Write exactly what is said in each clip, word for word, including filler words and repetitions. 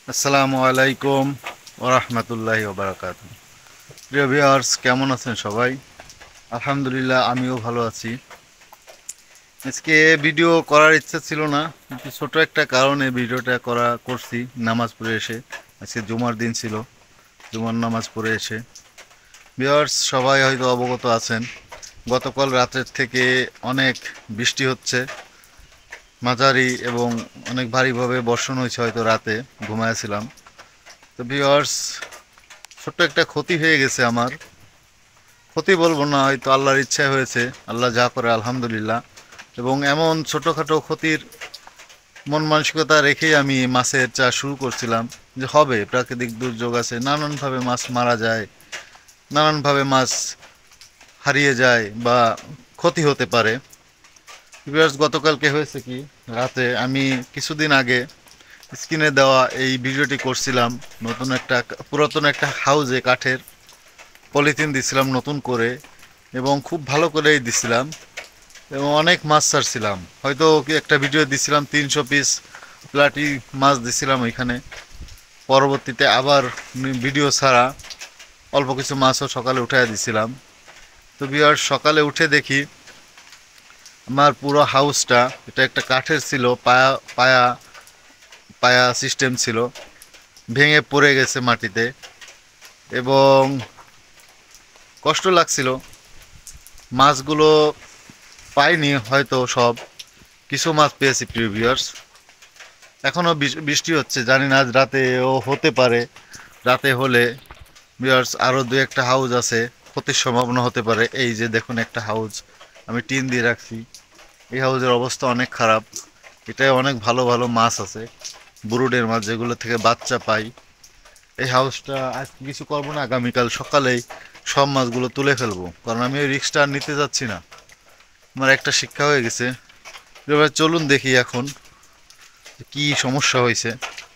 আসসালামু আলাইকুম ওয়া রাহমাতুল্লাহি ওয়া বারাকাতুহু। প্রিয় ভিউয়ার্স, কেমন আছেন সবাই? আলহামদুলিল্লাহ, আমিও ভালো আছি। আজকে ভিডিও করার ইচ্ছা ছিল না, কিন্তু ছোট একটা কারণে ভিডিওটা করা করছি। নামাজ পড়ে এসে, আজকে জুমার দিন ছিল, জুমার নামাজ পড়ে এসে। ভিউয়ার্স, সবাই হয়তো অবগত আছেন, গতকাল রাতের থেকে অনেক বৃষ্টি হচ্ছে, মাঝারি এবং অনেক ভারীভাবে বর্ষণ হয়েছে। হয়তো রাতে ঘুমাইছিলাম। তো ভিউয়ার্স, ছোট্ট একটা ক্ষতি হয়ে গেছে আমার। ক্ষতি বলবো না, হয়তো আল্লাহর ইচ্ছা হয়েছে, আল্লাহ যা করে আলহামদুলিল্লাহ। এবং এমন ছোটোখাটো ক্ষতির মন মানসিকতা রেখেই আমি মাছের চাষ শুরু করছিলাম, যে হবে, প্রাকৃতিক দুর্যোগ আছে, নানানভাবে মাছ মারা যায়, নানানভাবে মাছ হারিয়ে যায় বা ক্ষতি হতে পারে। ভিউয়ার্স, গতকালকে হয়েছে কি, রাতে আমি কিছুদিন আগে স্ক্রিনে দেওয়া এই ভিডিওটি করছিলাম। নতুন একটা পুরাতন একটা হাউজে কাঠের পলিথিন দিছিলাম নতুন করে, এবং খুব ভালো করেই দিছিলাম, এবং অনেক মাছ ছাড়ছিলাম। হয়তো কি একটা ভিডিও দিছিলাম তিনশো পিস প্লাটি মাছ দিছিলাম ওইখানে। পরবর্তীতে আবার ভিডিও ছাড়া অল্প কিছু মাছও সকালে উঠাই দিছিলাম। তো বিয়ার সকালে উঠে দেখি আমার পুরো হাউসটা, এটা একটা কাঠের ছিল, পায়া পায়া পায়া সিস্টেম ছিল, ভেঙে পড়ে গেছে মাটিতে, এবং কষ্ট লাগছিল। মাছগুলো পাইনি হয়তো সব, কিছু মাছ পেয়েছি প্রিভিয়ার্স। এখনও বৃষ্টি হচ্ছে, জানি না আজ রাতেও হতে পারে। রাতে হলে ভিউয়ার্স আরও দু একটা হাউস আছে, ক্ষতির সম্ভাবনা হতে পারে। এই যে দেখুন, একটা হাউস আমি টিন দিয়ে রাখছি, এই হাউসের অবস্থা অনেক খারাপ। এটায় অনেক ভালো ভালো মাছ আছে, ব্রুডের মাছ, যেগুলো থেকে বাচ্চা পাই। এই হাউসটা আজকে কিছু করবো না, আগামীকাল সকালেই সব মাছগুলো তুলে ফেলবো, কারণ আমি ওই রিস্কটা আর নিতে যাচ্ছি না। আমার একটা শিক্ষা হয়ে গেছে। এবার চলুন দেখি এখন কি সমস্যা হয়েছে।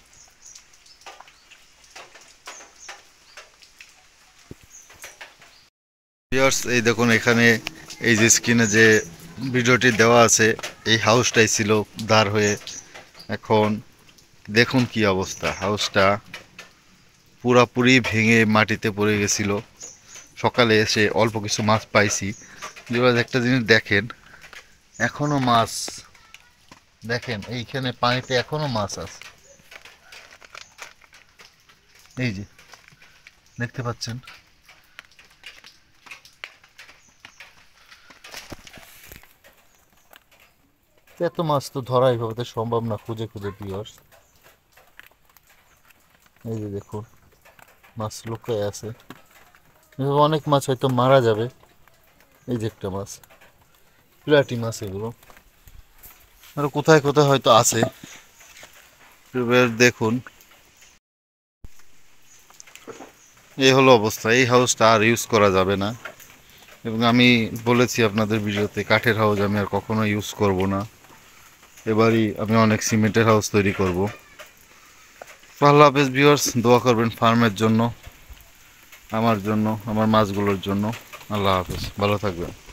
ভিউয়ার্স, এই দেখুন, এখানে এই যে স্ক্রিনে যে ভিডিওটি দেওয়া আছে, এই হাউসটাই ছিল দাঁড় হয়ে। এখন দেখুন কি অবস্থা, হাউসটা পুরাপুরি ভেঙে মাটিতে পড়ে গেছিল। সকালে এসে অল্প কিছু মাছ পাইছি। ভিউয়ার্স, একটা জিনিস দেখেন, এখনো মাছ, দেখেন এইখানে পানিতে এখনো মাছ আছে, এই যে দেখতে পাচ্ছেন। এত মাছ তো ধরাই ভাবে সম্ভব না খুঁজে খুঁজে। ভিউয়ার্স, এই যে দেখুন, মাছ লুকিয়ে আছে। এভাবে অনেক মাছ হয়তো মারা যাবে। এই যে একটা মাছ, প্লাটি মাছ, এগুলো আরো কোথায় কোথায় হয়তো আছে। এবার দেখুন, এই হলো অবস্থা। এই হাউসটা আর ইউজ করা যাবে না, এবং আমি বলেছি আপনাদের ভিডিওতে, কাঠের হাউস আমি আর কখনো ইউজ করব না। এবারই আমি অনেক সিমেন্টের হাউস তৈরি করব। আল্লাহ হাফেজ ভিউয়ার্স, দোয়া করবেন ফার্মের জন্য, আমার জন্য, আমার মাছগুলোর জন্য। আল্লাহ হাফেজ, ভালো থাকবেন।